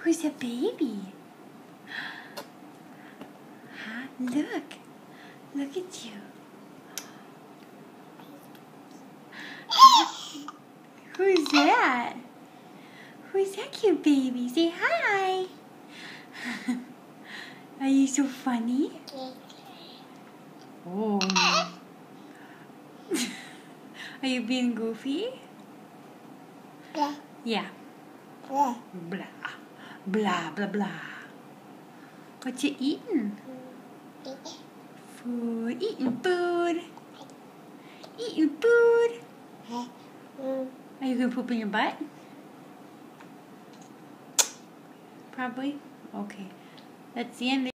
Who's a baby? Huh? Look. Look at you. Who's that? Who's that cute baby? Say hi. Are you so funny? Oh. Are you being goofy? Yeah. Blah. Blah, blah, blah. What you eating? Food. Eating food. Eating food. Are you going to poop in your butt? Probably. Okay. That's the end.